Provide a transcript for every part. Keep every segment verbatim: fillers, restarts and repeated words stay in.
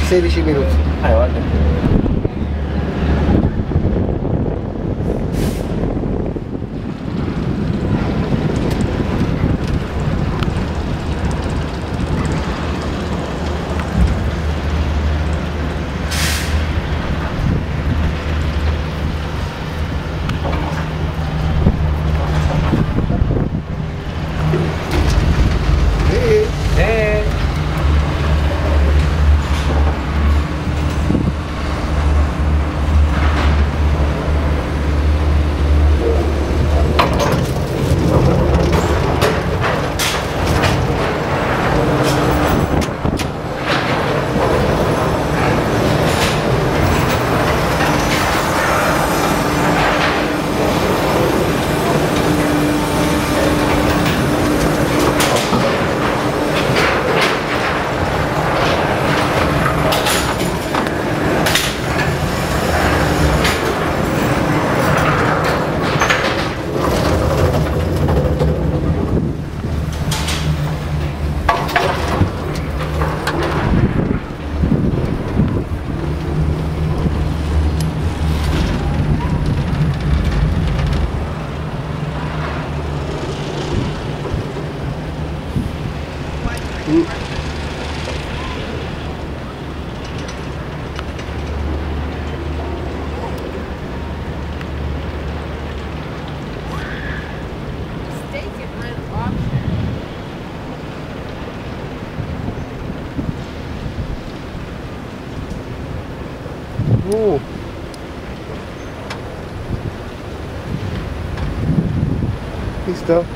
sedici minuti. Eh, guarda. Uh. Visto?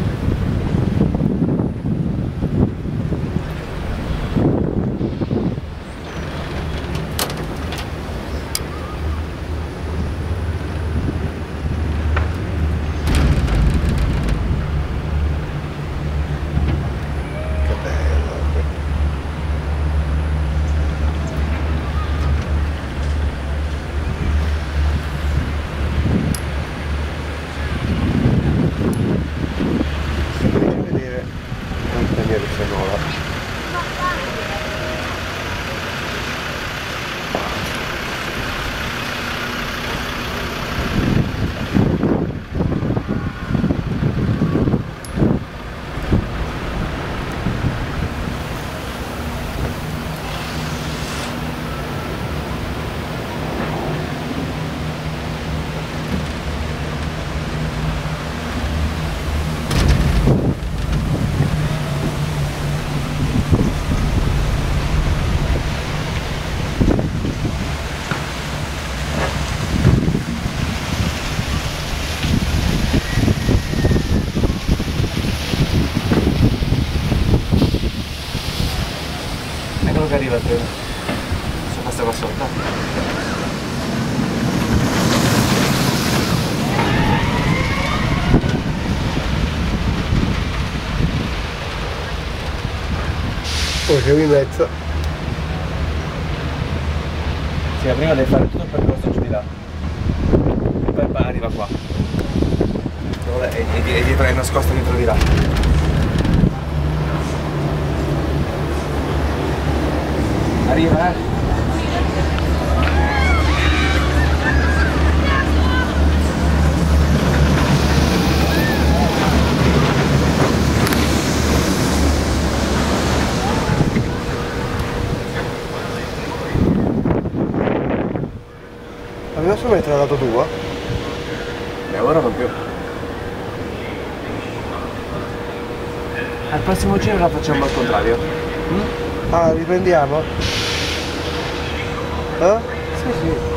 Che arriva il treno su questa qua sotto. Poi siamo in mezzo. Sì, prima devi fare tutto il percorso giù di là e poi arriva qua e, e, e dietro è nascosto dietro di là. Arriva, eh? La mia strumento l'ha dato tua? E ora non più. Al prossimo giro la facciamo al contrario. Mm? Ah, riprendiamo? Eh? Sì, sì.